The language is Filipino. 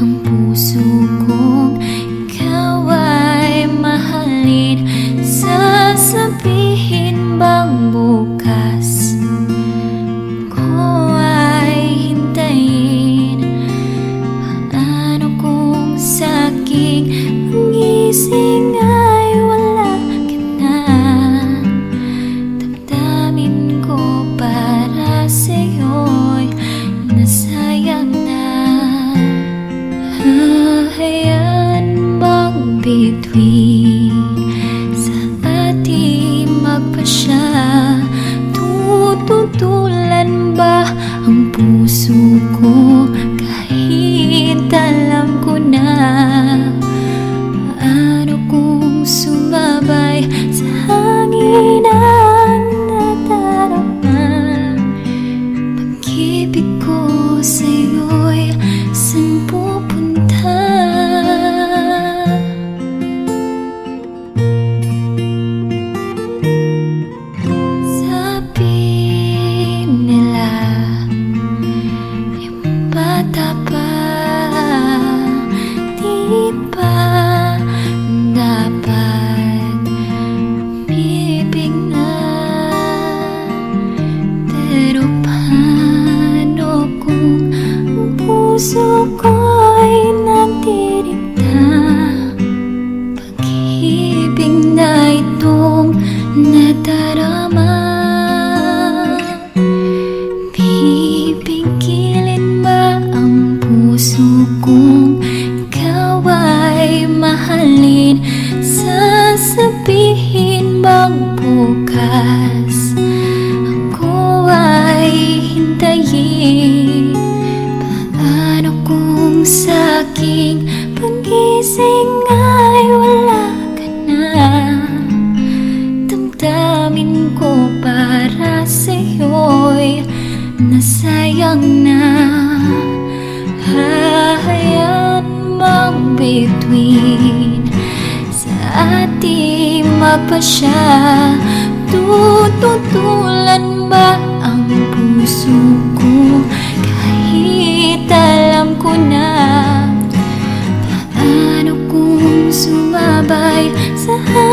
ang puso kong ikaw ay mahalin? Sasabihin bang bukas ko ay hintayin? Paano kung sa aking pangising ay wala ka na? Damdamin ko para sa'yo'y nasayang na. Hahayaan bang bituin sa ating magpasya? Tututulan ba ang puso ko kahit alam ko na? Paano kung sumabay sa hangin ang nadarama? Pag-ibig ko sa'yo'y saan pupunta? Sabi nila yung bata pa, di ba dapat umibig na? Pero paano kung ang puso ko'y natirikta? Pag-ibig na itong nadarama, pipigilin ba ang puso kong ikaw ay mahalin? Sasabihin bang bukas ako ay hintayin? Paano kung sa aking pag-ising ay wala ka na? Damdamin ko para sa'yo'y nasayang na. Hahayaan bang bituin sa ating magpasya? Tututulan ba ang puso ko kahit alam ko na? Paano kung sumabay sa